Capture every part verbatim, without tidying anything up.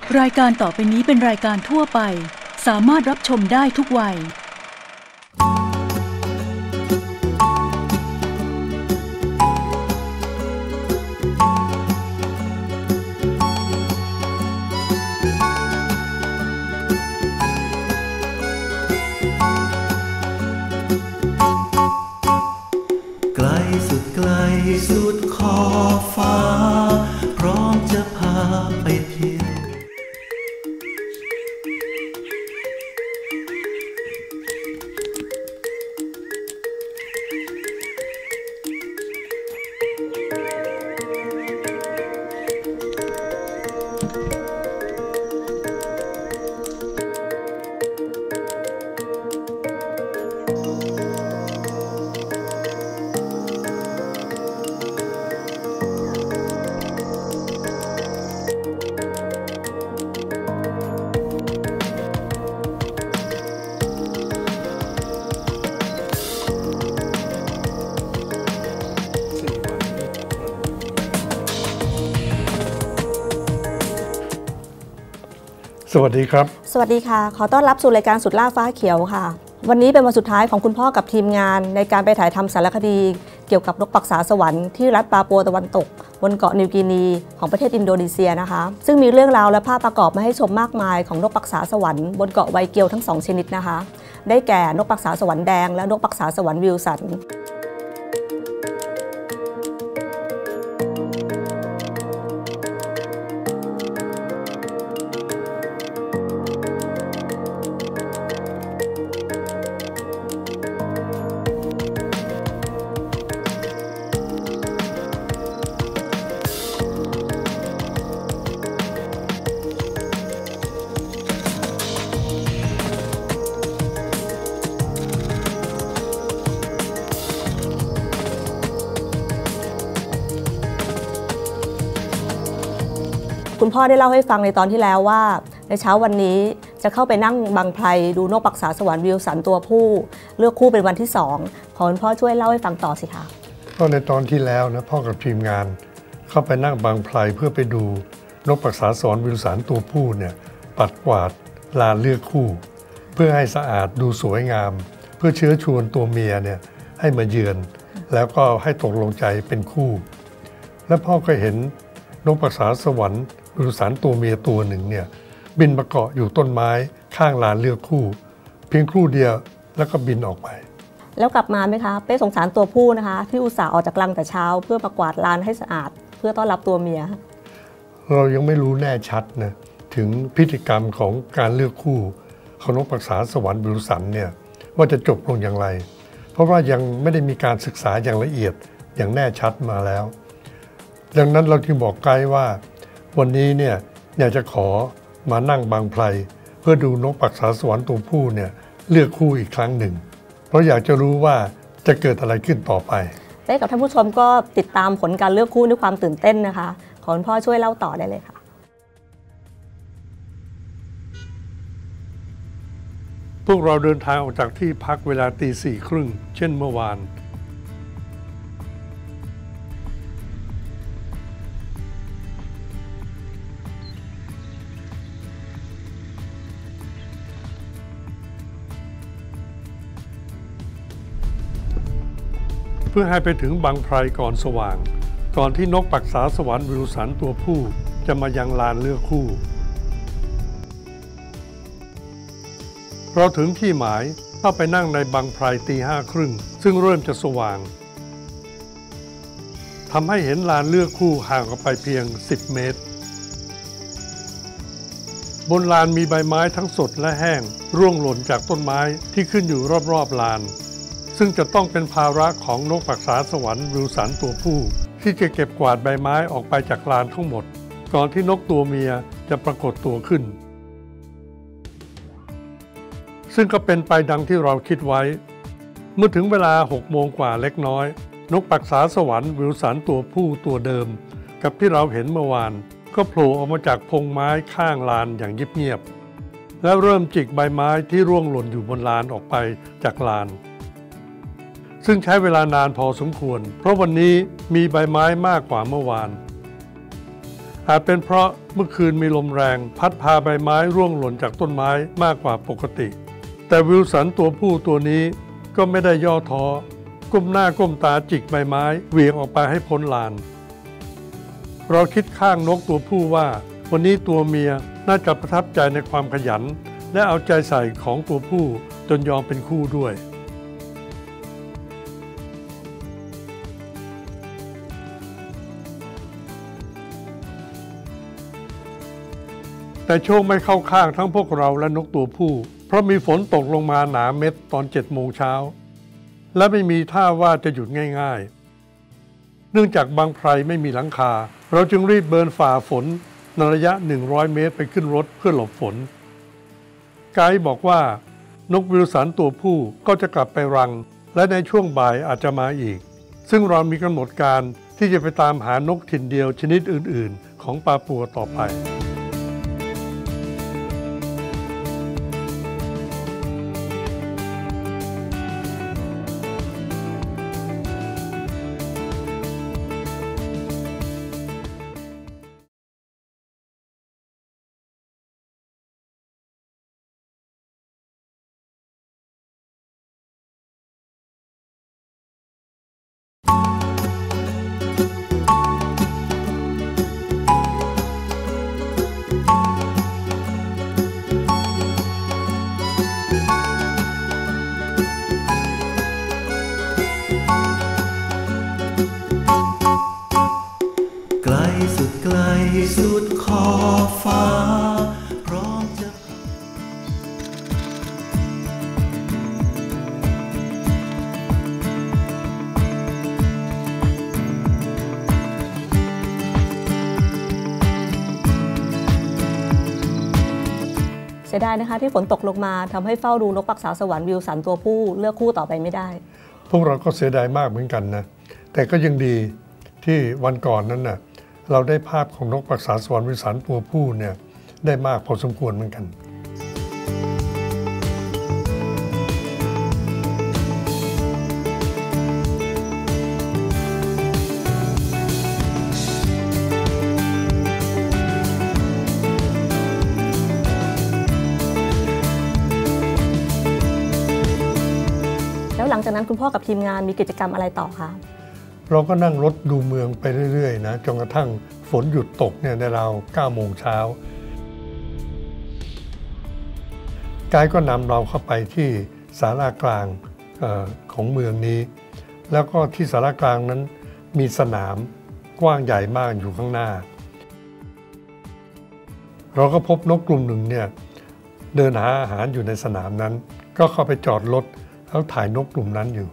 รายการต่อไปนี้เป็นรายการทั่วไปสามารถรับชมได้ทุกวัยไกลสุดไกลสุดขอบฟ้าพร้อมจะพาไปเที่ยวสวัสดีครับสวัสดีค่ะขอต้อนรับสู่รายการสุดล่าฟ้าเขียวค่ะวันนี้เป็นวันสุดท้ายของคุณพ่อกับทีมงานในการไปถ่ายทำสารคดีเกี่ยวกับนกปักษาสวรรค์ที่รัฐปาปัวตะวันตกบนเกาะนิวกินีของประเทศอินโดนีเซียนะคะซึ่งมีเรื่องราวและภาพประกอบมาให้ชมมากมายของนกปักษาสวรรค์บนเกาะไวเกียวทั้งสองชนิดนะคะได้แก่นกปักษาสวรรค์แดงและนกปักษาสวรรค์วิลสันคุณพ่อได้เล่าให้ฟังในตอนที่แล้วว่าในเช้าวันนี้จะเข้าไปนั่งบังไพรดูนกปักษาสวรรค์วิลสันตัวผู้เลือกคู่เป็นวันที่สองขอคุณพ่อช่วยเล่าให้ฟังต่อสิคะก็ในตอนที่แล้วนะพ่อกับทีมงานเข้าไปนั่งบังไพรเพื่อไปดูนกปักษาสวรรค์วิลสันตัวผู้เนี่ยปัดกวาดลานเลือกคู่เพื่อให้สะอาดดูสวยงามเพื่อเชื้อชวนตัวเมียเนี่ยให้มาเยือนแล้วก็ให้ตกลงใจเป็นคู่และพ่อก็เห็นนกปักษาสวรรค์วิลสันตัวเมียตัวหนึ่งเนี่ยบินมาเกาะอยู่ต้นไม้ข้างลานเลือกคู่เพียงครู่เดียวแล้วก็บินออกไปแล้วกลับมาไหมคะเป้สงสารตัวผู้นะคะที่อุตส่าห์ออกจากรังแต่เช้าเพื่อมากวาดลานให้สะอาดเพื่อต้อนรับตัวเมียเรายังไม่รู้แน่ชัดนะถึงพฤติกรรมของการเลือกคู่ของนกปักษาสวรรค์วิลสันเนี่ยว่าจะจบลงอย่างไรเพราะว่ายังไม่ได้มีการศึกษาอย่างละเอียดอย่างแน่ชัดมาแล้วดังนั้นเราจึงบอกไกด์ว่าวันนี้เนี่ยอยากจะขอมานั่งบังไพรเพื่อดูนกปักษาสวรรค์ตัวผู้เนี่ยเลือกคู่อีกครั้งหนึ่งเพราะอยากจะรู้ว่าจะเกิดอะไรขึ้นต่อไปเต้กับท่านผู้ชมก็ติดตามผลการเลือกคู่ด้วยความตื่นเต้นนะคะขอคุณพ่อช่วยเล่าต่อได้เลยค่ะพวกเราเดินทางออกจากที่พักเวลาตีสี่ครึ่งเช่นเมื่อวานเพื่อให้ไปถึงบังไพรก่อนสว่างก่อนที่นกปักษาสวรรค์วิลสันตัวผู้จะมายังลานเลือกคู่เราถึงที่หมายเข้าไปนั่งในบังไพรตีห้าครึ่งซึ่งเริ่มจะสว่างทำให้เห็นลานเลือกคู่ห่างออกไปเพียงสิบเมตรบนลานมีใบไม้ทั้งสดและแห้งร่วงหล่นจากต้นไม้ที่ขึ้นอยู่รอบๆลานซึ่งจะต้องเป็นภาระของนกปักษาสวรรค์วิลสันตัวผู้ที่จะเก็บกวาดใบไม้ออกไปจากลานทั้งหมดก่อนที่นกตัวเมียจะปรากฏตัวขึ้นซึ่งก็เป็นไปดังที่เราคิดไว้เมื่อถึงเวลาหกโมงกว่าเล็กน้อยนกปักษาสวรรค์วิลสันตัวผู้ตัวเดิมกับที่เราเห็นเมื่อวานก็โผล่ออกมาจากพงไม้ข้างลานอย่างเงียบๆแล้วเริ่มจิกใบไม้ที่ร่วงหล่นอยู่บนลานออกไปจากลานซึ่งใช้เวลานานพอสมควรเพราะวันนี้มีใบไม้มากกว่าเมื่อวานอาจเป็นเพราะเมื่อคืนมีลมแรงพัดพาใบไม้ร่วงหล่นจากต้นไม้มากกว่าปกติแต่วิลสันตัวผู้ตัวนี้ก็ไม่ได้ย่อท้อก้มหน้าก้มตาจิกใบไม้เหวี่ยงออกไปให้พ้นลานเราคิดข้างนกตัวผู้ว่าวันนี้ตัวเมียน่าจะประทับใจในความขยันและเอาใจใส่ของตัวผู้จนยอมเป็นคู่ด้วยแต่โชคไม่เข้าข้างทั้งพวกเราและนกตัวผู้เพราะมีฝนตกลงมาหนาเม็ดตอนเจ็ดโมงเช้าและไม่มีท่าว่าจะหยุดง่ายๆเนื่องจากบางไพรไม่มีหลังคาเราจึงรีบเบินฝ่าฝนในระยะหนึ่งร้อยเมตรไปขึ้นรถเพื่อหลบฝนไกด์บอกว่านกวิลสันตัวผู้ก็จะกลับไปรังและในช่วงบ่ายอาจจะมาอีกซึ่งเรามีกำหนดการที่จะไปตามหานกถิ่นเดียวชนิดอื่นๆของปาปัวต่อไปสุดไกลสุดขอบฟ้าพร้อมจะเสียดายนะคะที่ฝนตกลงมาทำให้เฝ้าดูนกปักษาสวรรค์วิลสันตัวผู้เลือกคู่ต่อไปไม่ได้พวกเราก็เสียดายมากเหมือนกันนะแต่ก็ยังดีที่วันก่อนนั้นน่ะเราได้ภาพของนกปักษาสวรรค์วิลสันตัวผู้เนี่ยได้มากพอสมควรเหมือนกันแล้วหลังจากนั้นคุณพ่อกับทีมงานมีกิจกรรมอะไรต่อคะเราก็นั่งรถดูเมืองไปเรื่อยๆนะจนกระทั่งฝนหยุดตกเนี่ยในราวเก้าโมงเช้าไกด์ก็นำเราเข้าไปที่ศาลากลางเอ่อของเมืองนี้แล้วก็ที่ศาลากลางนั้นมีสนามกว้างใหญ่มากอยู่ข้างหน้าเราก็พบนกกลุ่มหนึ่งเนี่ยเดินหาอาหารอยู่ในสนามนั้นก็เข้าไปจอดรถแล้วถ่ายนกกลุ่มนั้นอยู่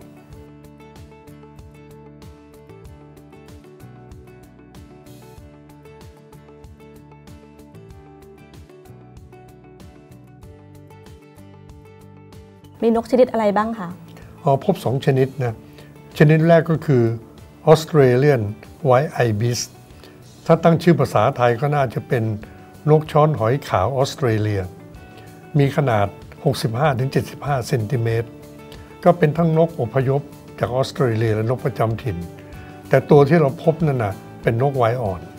มีนกชนิดอะไรบ้างคะอ๋อพบสองชนิดนะชนิดแรกก็คือ Australian White Ibis ถ้าตั้งชื่อภาษาไทยก็น่าจะเป็นนกช้อนหอยขาวออสเตรเลียมีขนาด หกสิบห้าถึงเจ็ดสิบห้า เซนติเมตรก็เป็นทั้งนกอพยพจากออสเตรเลียและนกประจำถิ่นแต่ตัวที่เราพบนั่นนะเป็นนกไวอ่อน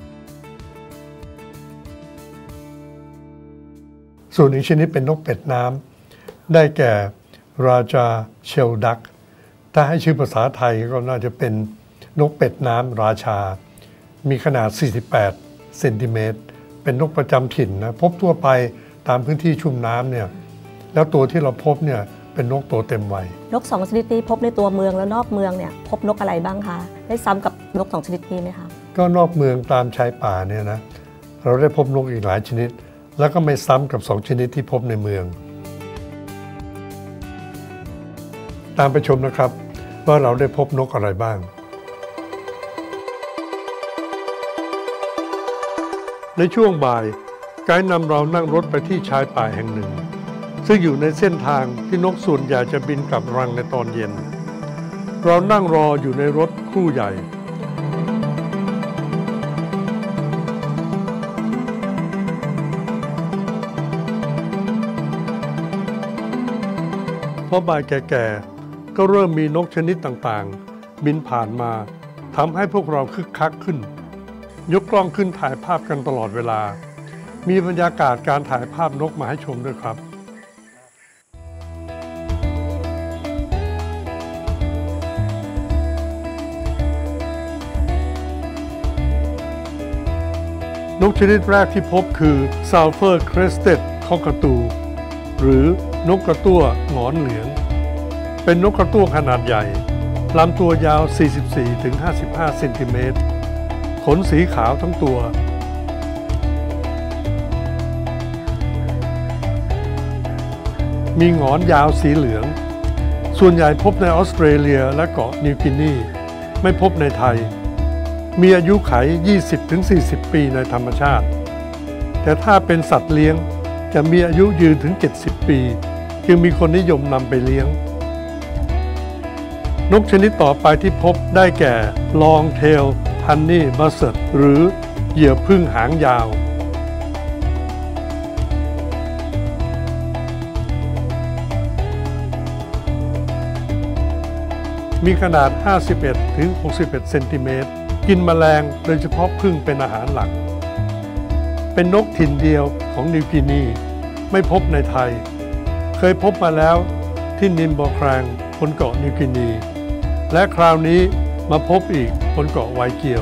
ส่วนอีกชนิดเป็นนกเป็ดน้ำได้แก่ราจาเชลดักถ้าให้ชื่อภาษาไทยก็น่าจะเป็นนกเป็ดน้ำราชามีขนาดสี่สิบแปดเซนติเมตรเป็นนกประจำถิ่นนะพบทั่วไปตามพื้นที่ชุ่มน้ำเนี่ยแล้วตัวที่เราพบเนี่ยเป็นนกตัวเต็มวัยนกสองชนิดนี้พบในตัวเมืองและนอกเมืองเนี่ยพบนกอะไรบ้างคะได้ซ้ำกับนกสองชนิดนี้ไหมคะก็นอกเมืองตามชายป่าเนี่ยนะเราได้พบนกอีกหลายชนิดแล้วก็ไม่ซ้ำกับสองชนิดที่พบในเมืองตามไปชมนะครับว่าเราได้พบนกอะไรบ้างในช่วงบ่ายไกด์นำเรานั่งรถไปที่ชายป่าแห่งหนึ่งซึ่งอยู่ในเส้นทางที่นกส่วนใหญ่จะบินกลับรังในตอนเย็นเรานั่งรออยู่ในรถครู่ใหญ่พอบ่ายแก่ๆก็เริ่มมีนกชนิดต่างๆบินผ่านมาทำให้พวกเราคึกคักขึ้นยกกล้องขึ้นถ่ายภาพกันตลอดเวลามีบรรยากาศการถ่ายภาพนกมาให้ชมด้วยครับนกชนิดแรกที่พบคือ Sulphur Crested Cockatoo หรือนกกระตั้วหงอนเหลืองเป็นนกกระตั้วขนาดใหญ่ลำตัวยาว สี่สิบสี่ถึงห้าสิบห้า เซนติเมตรขนสีขาวทั้งตัวมีหงอนยาวสีเหลืองส่วนใหญ่พบในออสเตรเลียและเกาะนิวกินีไม่พบในไทยมีอายุขัย ยี่สิบถึงสี่สิบ ปีในธรรมชาติแต่ถ้าเป็นสัตว์เลี้ยงจะมีอายุยืนถึง เจ็ดสิบ ปีจึงมีคนนิยมนำไปเลี้ยงนกชนิดต่อไปที่พบได้แก่ Long Tail Honey Buzzard หรือเหยี่ยวผึ้งหางยาวมีขนาด ห้าสิบเอ็ดถึงหกสิบเอ็ด เซนติเมตรกินแมลงโดยเฉพาะผึ้งเป็นอาหารหลักเป็นนกถิ่นเดียวของนิวกินีไม่พบในไทยเคยพบมาแล้วที่นิมบอแครงบนเกาะนิวกินีและคราวนี้มาพบอีกบนเกาะไวเกียว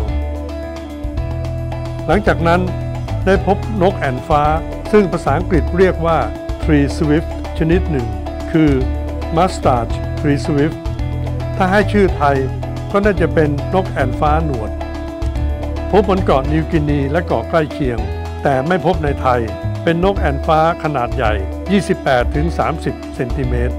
หลังจากนั้นได้พบนกแอ่นฟ้าซึ่งภาษาอังกฤษเรียกว่า Tree Swift ชนิดหนึ่งคือ Mustache Tree Swift ถ้าให้ชื่อไทยก็น่าจะเป็นนกแอ่นฟ้าหนวดพบบนเกาะนิวกินีและเกาะใกล้เคียงแต่ไม่พบในไทยเป็นนกแอ่นฟ้าขนาดใหญ่ ยี่สิบแปดถึงสามสิบ เซนติเมตร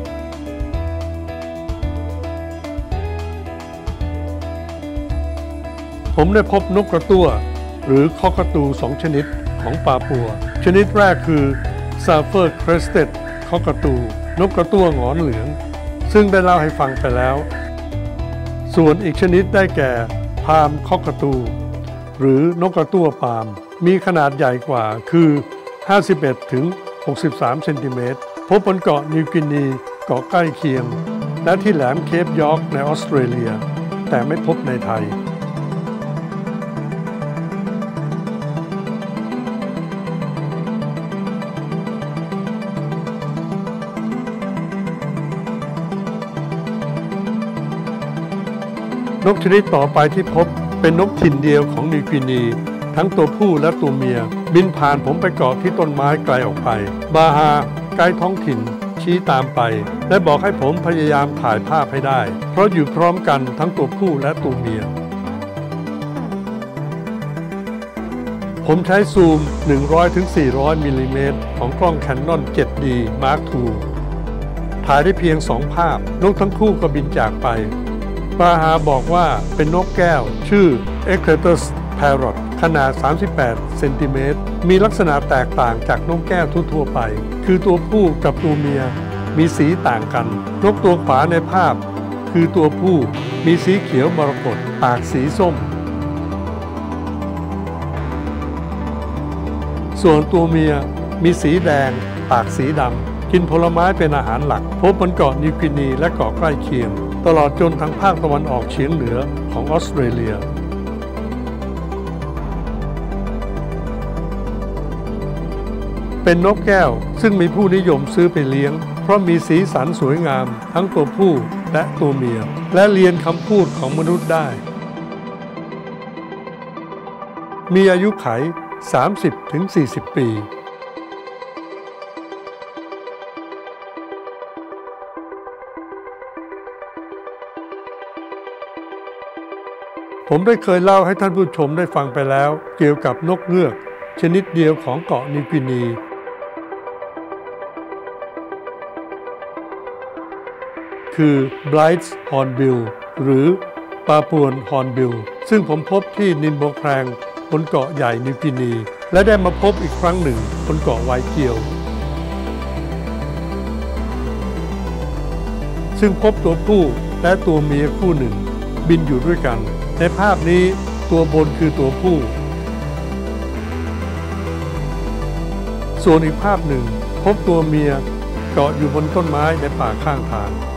ผมได้พบนกกระตั้วหรือคอกาตูสองชนิดของปาปัวชนิดแรกคือ Sulphur Crested Cockatoo นกกระตั้วหงอนเหลืองซึ่งได้เล่าให้ฟังไปแล้วส่วนอีกชนิดได้แก่ Palm Cockatoo หรือนกกระตั้วปาล์มมีขนาดใหญ่กว่าคือ ห้าสิบเอ็ดถึงหกสิบสาม เซนติเมตรพบบนเกาะนิวกินีเกาะใกล้เคียงและที่แหลมเคปยอร์กในออสเตรเลียแต่ไม่พบในไทยนกชนิดต่อไปที่พบเป็นนกถิ่นเดียวของนิวกินีทั้งตัวผู้และตัวเมียบินผ่านผมไปเกาะที่ต้นไม้ไกลออกไปบาฮาไกด์ท้องถิ่นชี้ตามไปและบอกให้ผมพยายามถ่ายภาพให้ได้เพราะอยู่พร้อมกันทั้งตัวผู้และตัวเมียผมใช้ซูม หนึ่งร้อยถึงสี่ร้อย มิลลิเมตรของกล้อง Canon เซเว่น ดี มาร์ค ทู ถ่ายได้เพียงสองภาพนกทั้งคู่ก็บินจากไปบาฮาบอกว่าเป็นนกแก้วชื่อ Eclatus Parrot ขนาด สามสิบแปด เซนติเมตรมีลักษณะแตกต่างจากนกแก้วทั่วๆไปคือตัวผู้กับตัวเมียมีสีต่างกันนกตัวขวาในภาพคือตัวผู้มีสีเขียวมรกตปากสีส้มส่วนตัวเมียมีสีแดงปากสีดำกินผลไม้เป็นอาหารหลักพบบนเกาะนิวกินีและเกาะใกล้เคียงตลอดจนทางภาคตะวันออกเฉียงเหนือของออสเตรเลียเป็นนกแก้วซึ่งมีผู้นิยมซื้อไปเลี้ยงเพราะมีสีสันสวยงามทั้งตัวผู้และตัวเมียและเรียนคำพูดของมนุษย์ได้มีอายุขัย สามสิบถึงสี่สิบ ปีผมได้เคยเล่าให้ท่านผู้ชมได้ฟังไปแล้วเกี่ยวกับนกเงือกชนิดเดียวของเกาะนิวกินีคือ Blight's Hornbill หรือปาปัว Hornbill ซึ่งผมพบที่นิมโบแครงบนเกาะใหญ่นิวกินีและได้มาพบอีกครั้งหนึ่งบนเกาะไวเกียวซึ่งพบตัวผู้และตัวเมียคู่หนึ่งบินอยู่ด้วยกันในภาพนี้ตัวบนคือตัวผู้ส่วนอีกภาพหนึ่งพบตัวเมียเกาะอยู่บนต้นไม้ในป่าข้างทาง